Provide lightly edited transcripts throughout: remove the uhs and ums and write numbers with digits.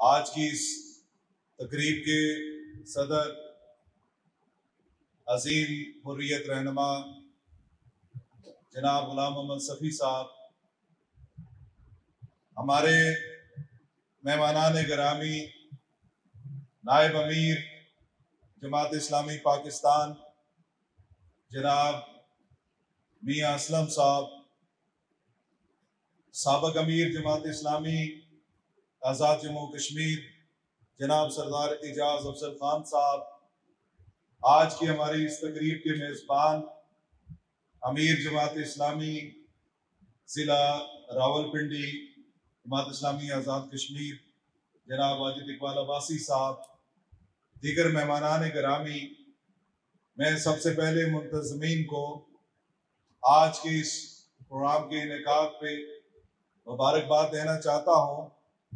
آج کی اس تقریب کے صدر عظیم حریت رہنما جناب غلام محمد صفی صاحب، ہمارے مہمانان گرامی نائب امیر جماعت اسلامی پاکستان جناب میاں اسلم صاحب، سابق امیر جماعت اسلامی آزاد جموں کشمیر جناب سردار اعجاز افضل خان صاحب، آج کی ہماری اس تقریب کے میزبان امیر جماعت اسلامی ضلع راولپنڈی جماعت اسلامی آزاد کشمیر جناب واجد اقبال عباسی صاحب، دیگر مہمانان گرامی، میں سب سے پہلے منتظمین کو آج کے اس پروگرام کے انعقاد پہ مبارکباد دینا چاہتا ہوں،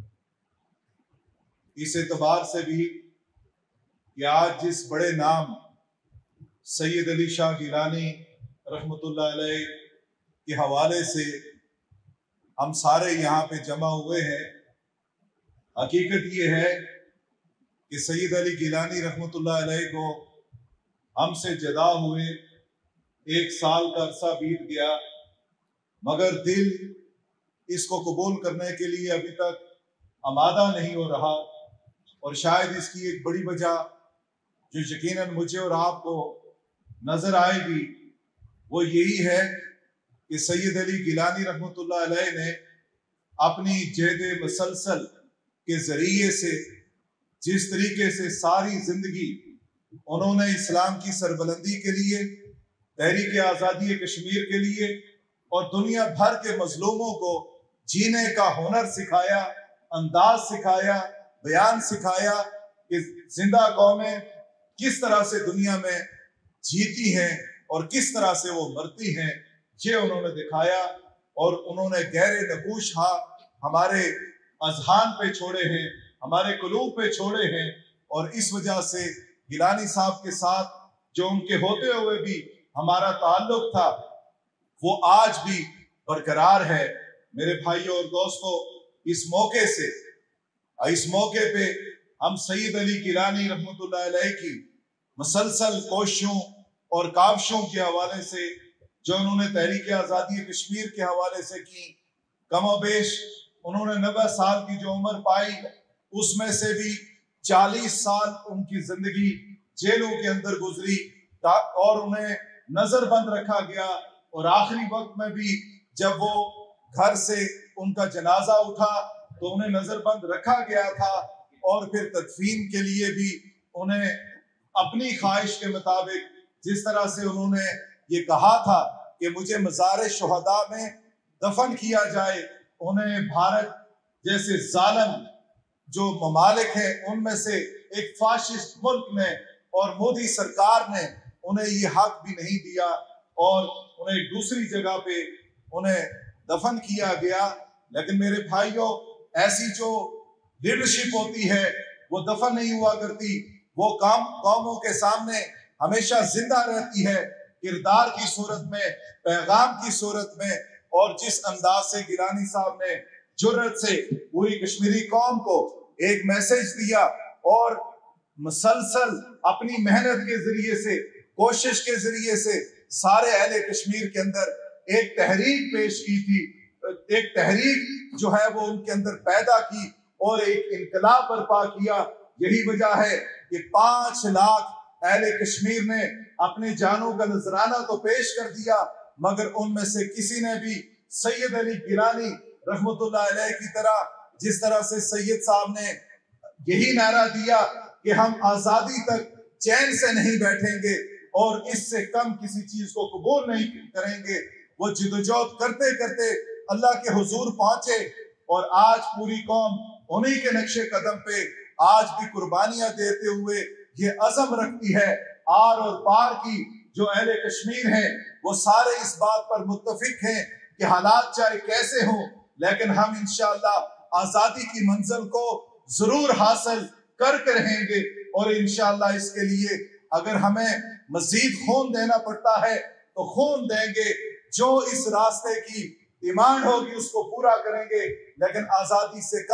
اس اعتبار سے بھی کہ آج جس بڑے نام سید علی شاہ گیلانی رحمۃ اللہ علیہ کے حوالے سے ہم سارے یہاں پہ جمع ہوئے ہیں، حقیقت یہ ہے کہ سید علی گیلانی رحمۃ اللہ علیہ کو ہم سے جدا ہوئے 1 سال کا عرصہ بیت گیا، مگر دل اس کو قبول کرنے کے لیے ابھی تک آمادہ نہیں ہو رہا، اور شاید اس کی ایک بڑی وجہ جو یقیناً مجھے اور آپ کو نظر آئے گی وہ یہی ہے کہ سید علی گیلانی رحمۃ اللہ علیہ نے اپنی جہد مسلسل کے ذریعے سے جس طریقے سے ساری زندگی انہوں نے اسلام کی سربلندی کے لیے، تحریک آزادی کشمیر کے لیے اور دنیا بھر کے مظلوموں کو جینے کا ہنر سکھایا، انداز سکھایا، بیان سکھایا کہ زندہ قومیں کس طرح سے دنیا میں جیتی ہیں اور کس طرح سے وہ مرتی ہیں، یہ انہوں نے دکھایا، اور انہوں نے گہرے نقوش ہمارے اذہان پہ چھوڑے ہیں، ہمارے قلوب پہ چھوڑے ہیں، اور اس وجہ سے گیلانی صاحب کے ساتھ جو ان کے ہوتے ہوئے بھی ہمارا تعلق تھا وہ آج بھی برقرار ہے۔ میرے بھائیوں اور دوستوں، اس موقع پہ ہم سید علی گیلانی رحمۃ اللہ علیہ کی مسلسل کوششوں اور کاوشوں کے حوالے سے جو انہوں نے تحریک آزادی کشمیر کے حوالے سے کی، کم و بیش انہوں نے 90 سال کی جو عمر پائی اس میں سے بھی 40 سال ان کی زندگی جیلوں کے اندر گزری، اور انہیں نظر بند رکھا گیا، اور آخری وقت میں بھی جب وہ گھر سے ان کا جنازہ اٹھا تو انہیں نظر بند رکھا گیا تھا، اور پھر تدفین کے لیے بھی انہیں اپنی خواہش کے مطابق جس طرح سے انہوں نے یہ کہا تھا کہ مجھے مزار شہداء میں دفن کیا جائے، انہیں بھارت جیسے ظالم جو ممالک ہیں ان میں سے ایک فاشسٹ ملک نے اور مودی سرکار نے انہیں یہ حق بھی نہیں دیا، اور انہیں ایک دوسری جگہ پہ انہیں دفن کیا گیا۔ لیکن میرے بھائیوں، ایسی جو لیڈرشپ ہوتی ہے وہ دفن نہیں ہوا کرتی، وہ قوموں کے سامنے ہمیشہ زندہ رہتی ہے، کردار کی صورت میں، پیغام کی صورت میں، اور جس انداز سے گیلانی صاحب نے جرأت سے پوری کشمیری قوم کو ایک میسج دیا اور مسلسل اپنی محنت کے ذریعے سے، کوشش کے ذریعے سے سارے اہل کشمیر کے اندر ایک تحریک پیش کی تھی، ایک تحریک جو ہے وہ ان کے اندر پیدا کی اور ایک انقلاب برپا کیا، یہی وجہ ہے کہ 5 لاکھ اہل کشمیر نے اپنے جانوں کا نذرانہ تو پیش کر دیا، مگر ان میں سے کسی نے بھی سید علی گیلانی رحمۃ اللہ علیہ کی طرح، جس طرح سے سید صاحب نے یہی نعرہ دیا کہ ہم آزادی تک چین سے نہیں بیٹھیں گے اور اس سے کم کسی چیز کو قبول نہیں کریں گے، وہ جدوجہد کرتے کرتے اللہ کے حضور پہنچے، اور آج پوری قوم انہی کے نقش قدم پہ آج بھی قربانیاں دیتے ہوئے یہ عزم رکھتی ہے۔ آر اور پار کی جو اہل کشمیر ہیں وہ سارے اس بات پر متفق ہیں کہ حالات چاہے کیسے ہوں لیکن ہم انشاءاللہ آزادی کی منزل کو ضرور حاصل کر کے رہیں گے، اور انشاءاللہ اس کے لیے اگر ہمیں مزید خون دینا پڑتا ہے تو خون دیں گے، جو اس راستے کی ڈیمانڈ ہوگی اس کو پورا کریں گے، لیکن آزادی سے کم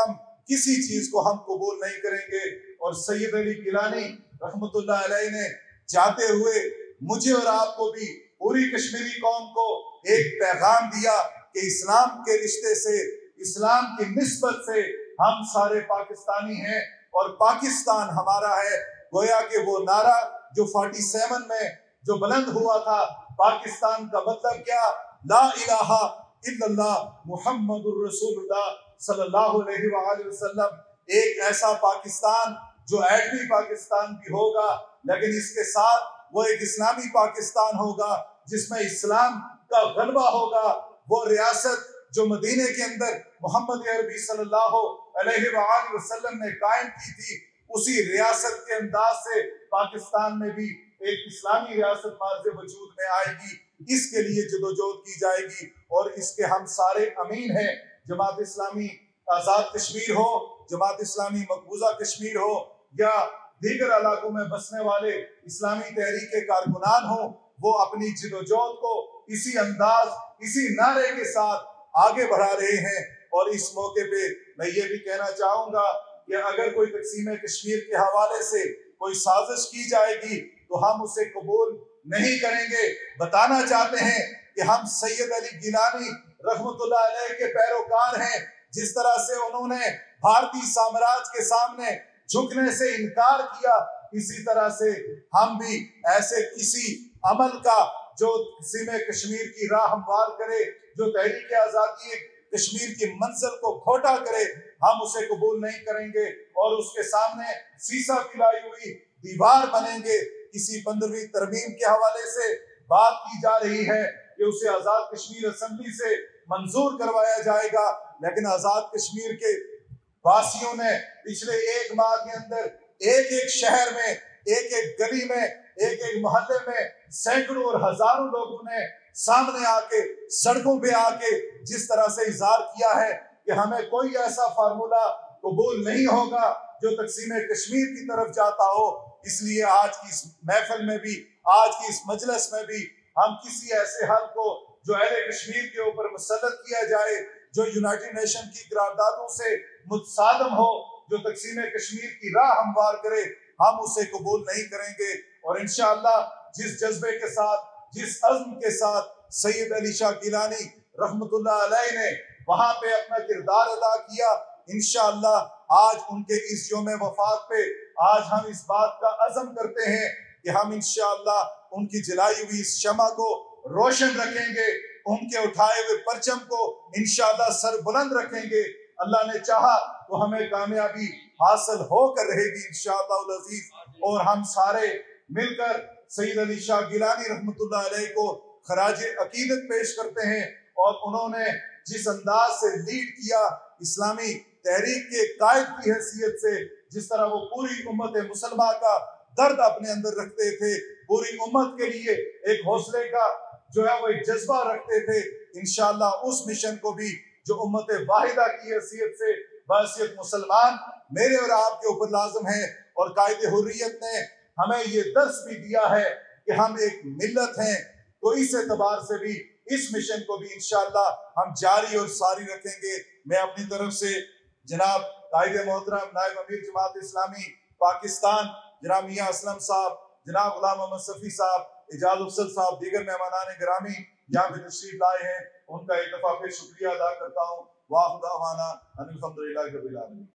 किसी चीज को हम कबूल नहीं करेंगे। और सैयद अली गिलानी रहमतुल्लाह अलैह ने जाते हुए मुझे और आपको भी, पूरी कश्मीरी कौम को एक पैगाम दिया कि इस्लाम के रिश्ते से, इस्लाम की निस्बत से हम सारे पाकिस्तानी हैं और पाकिस्तान हमारा है। गोया कि वो नारा जो 47 में जो बुलंद हुआ था, पाकिस्तान का मतलब क्या, ला इलाहा इल्लल्लाह मुहम्मदुर रसूलुल्लाह सल्लल्लाहु अलैहि वसल्लम। एक ऐसा पाकिस्तान जो एटमी पाकिस्तान भी होगा, लेकिन इसके साथ वो एक इस्लामी पाकिस्तान होगा जिसमें इस्लाम का गलबा होगा। वो रियासत जो मदीने के अंदर मोहम्मद अरबी सल्लल्लाहु अलैहि वसल्लम ने कायम की थी, उसी रियासत के अंदाज से पाकिस्तान में भी एक इस्लामी रियासत मार्ज़ वजूद में आएगी। इसके लिए जदोजहद की जाएगी और इसके हम सारे अमीन हैं। जमात इस्लामी आज़ाद कश्मीर हो, जमात इस्लामी मकबूजा कश्मीर हो, या दीगर इलाकों में बसने वाले इस्लामी तहरीक के कारकुनान हो, वो अपनी जदोजहद को इसी अंदाज, इसी नारे के साथ आगे बढ़ा रहे हैं। और इस मौके पे मैं ये भी कहना चाहूंगा कि अगर कोई तक़सीम कश्मीर के हवाले से कोई साजिश की जाएगी तो हम उसे कबूल नहीं करेंगे। बताना चाहते हैं कि हम सैयद अली गिलानी रहमतुल्लाह अलैह के पैरोकार हैं। जिस तरह से उन्होंने भारतीय साम्राज्य के सामने झुकने से इनकार किया, इसी तरह से हम भी ऐसे किसी अमल का जो तक़सीम कश्मीर की राह हमवार करे, जो तहरीक आज़ादी कश्मीर की मंजिल को खोटा करे, हम उसे कबूल नहीं करेंगे और उसके सामने शीशा पिलाई हुई दीवार बनेंगे। किसी 15वीं तरमीम के हवाले से बात की जा रही है कि उसे आज़ाद कश्मीर असेंबली से मंजूर करवाया जाएगा, लेकिन आज़ाद कश्मीर के वासियों ने पिछले एक माह के अंदर एक एक शहर में, एक एक गली में, एक एक मोहल्ले में सैकड़ों और हजारों लोगों ने सामने आके, सड़कों पे आके जिस तरह से इजहार किया है कि हमें कोई ऐसा फार्मूला कबूल नहीं होगा जो तक़सीम कश्मीर की तरफ जाता हो। इसलिए आज की इस महफिल में भी, आज की इस मजलिस में भी हम किसी ऐसे हल को जो अहले कश्मीर के ऊपर मुसल्लत किया जाए, जो यूनाइटेड नेशन की करारदादों से मुतसादम हो, जो तक़सीम कश्मीर की राह हमवार करे, हम उसे कबूल नहीं करेंगे। और इंशाअल्लाह जिस जज्बे के साथ, जिस अज़्म के साथ सैयद अली शाह गिलानी रहमतुल्लाह अलैह ने वहां पे अपना किरदार अदा किया, इंशाअल्लाह आज उनके इस यौम वफात पे आज हम इस बात का अज़म करते हैं कि हम इंशाअल्लाह उनकी जलाई हुई इस शमा को रोशन रखेंगे, उनके उठाए हुए परचम को इंशाअल्लाह सर बुलंद रखेंगे। अल्लाह ने चाहा तो हमें कामयाबी हासिल होकर रहेगी इंशाअल्लाह अज़ीज़। और हम सारे मिलकर सैयद अली शाह गिलानी रहमतुल्लाह अलैह को खराज अकीदत पेश करते हैं। और उन्होंने जिस अंदाज से लीड किया इस्लामी तहरीक के कायद की हैसियत से, जिस तरह वो पूरी उम्मत मुसलमा का दर्द अपने अंदर रखते थे, पूरी उम्मत के लिए एक हौसले का जो है वो एक जज्बा रखते थे, इंशाअल्लाह उस मिशन को भी जो उम्मत वाहिदा की हैसियत से बहैसियत मुसलमान मेरे और आपके ऊपर लाज़िम है। और कायदे हुर्रियत ने हमें ये दर्स भी दिया है कि हम एक मिल्लत हैं, तो इस एतबार से भी इस मिशन को भी इंशाअल्लाह हम जारी और सारी रखेंगे। मैं अपनी तरफ से जनाब कायदे मोहतरम नायब अमीर जमात इस्लामी पाकिस्तान जनाब मियां असलम साहब, जनाब गुलाम मोहम्मद सफ़ी साहब, एजाज अफसल साहब, दीगर मेहमानान गिरामी यहाँ पे तशरीफ लाए हैं, उनका एक दफ़ा फिर शुक्रिया अदा करता हूँ। वाह दावाना अनिल हम्दुलिल्लाहि रब्बिल आलमीन।